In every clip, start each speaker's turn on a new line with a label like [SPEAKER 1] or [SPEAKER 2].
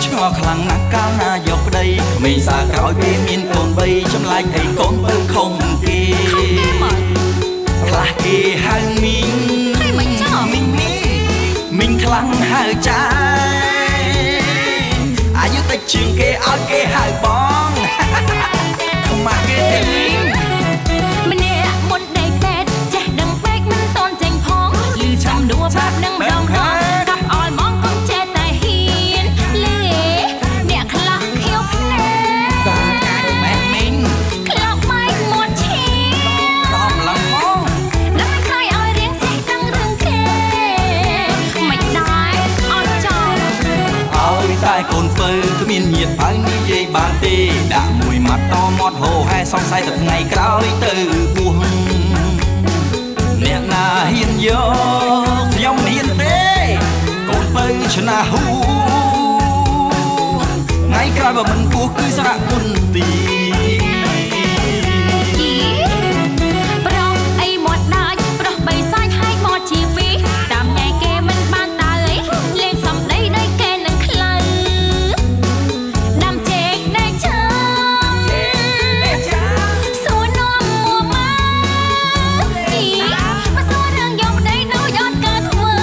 [SPEAKER 1] ឆ្ងល់ខ្លាំងណាស់កាលណាយកប្តីក្មេងសាក្រោយគេមានកូន3ចម្លែកអីកូនទៅខំគេខ្លះគេហៅមីងមីងខ្លាំងហៅចាអាយុតិចជាងគេឲ្យគេហៅបងខ្មាស់គេទេ
[SPEAKER 2] ម្នាក់មុនដេកពេទ្យចេះដឹងពេកមិនតន់ចេញផងឮចាំដួលបាប់នឹងម្ដងកាប់អល់មកកុំចេះតែហ៊ានលេអ្នកខ្លះខៀវភ្នែក
[SPEAKER 1] តាកាយម៉ែមីង
[SPEAKER 2] ក្លោកម៉ៃមាត់ឈៀ
[SPEAKER 1] ដំឡើងមក
[SPEAKER 2] ដល់ខ្លាយឲ្យរៀងចេះដឹងរឿងគេមិនដែរអត់ចង់
[SPEAKER 1] ឲ្យតែកូនពៅគ្មានញាតបើនិយាយបានទេដាក់មួយម៉ាត់តមាត់ហោហែសង្ស័យតែថ្ងៃក្រោយទៅបួសអ្នកណាហ៊ានយកខ្ញុំហ៊ានទេកូនពៅឆ្នាហ៊ូថ្ងៃក្រោយបើមិនបួសគឺសារៈមុនទី
[SPEAKER 2] ប្រុសអីមាត់ដាច់ប្រុសបីសាច់ហែកមាត់ជាពីរតាមញ៉ៃគេមិនបានតើអីលេងសំដីដោយគេនឹងខ្លៅដាំជែកដេកឈើសួរនាំមួម៉ាមកសួររឿងយកប្តីដូចអត់កើតធ្វើ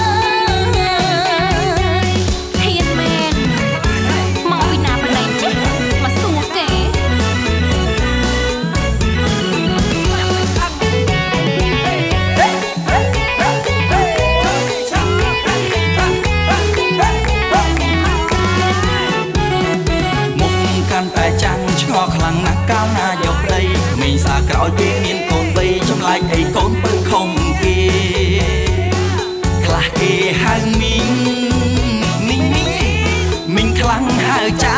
[SPEAKER 2] ហ៊ានមែនមកពីណាប្តីចេះមកសួរគេ
[SPEAKER 1] តែចាំងឆ្ងល់ខ្លាំងណាស់កាលណាយកប្តីក្មេងសាក្រោយគេមានកូន3ចម្លែកអីកូនពៅខំគេខ្លះគេហៅមីងមីងខ្លាំងហៅចា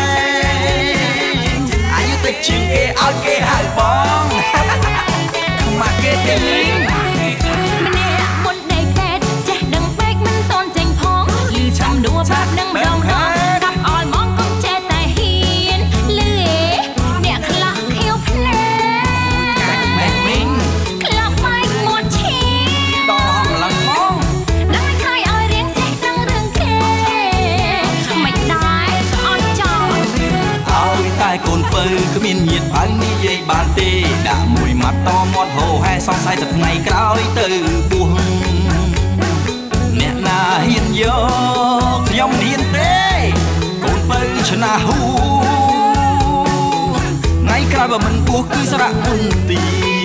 [SPEAKER 1] អាយុតិចជាងគេឲ្យគេហៅបងខ្មាស់គេទេ
[SPEAKER 2] ម្នាក់មុនដេកពេទ្យចេះដឹងពេកមិនតន់ចេញផងឮចាំដួលបាប់នឹងម្ដងកាប់អល់មកកុំចេះតែហ៊ានលឺអ្នកខ្លះខៀវភ្នែក
[SPEAKER 1] ម៉ែមីង
[SPEAKER 2] ក្លោកម៉ៃមាត់ឈៀ
[SPEAKER 1] ដំឡើងមក
[SPEAKER 2] ដល់ខ្លាយឲ្យរៀងចេះដឹងរឿងគេមិនដែរអត់ចង់
[SPEAKER 1] ឲ្យតែកូនពៅគ្មានញាតបើនិយាយបានទេដាក់មួយម៉ាត់តមាត់ហោហែសង្ស័យតែថ្ងៃក្រោយទៅបួសអ្នកណាហ៊ានយកខ្ញុំហ៊ានទេកូនពៅឆ្នាហ៊ូថ្ងៃក្រោយបើមិនបួសគឺសារៈមុនទី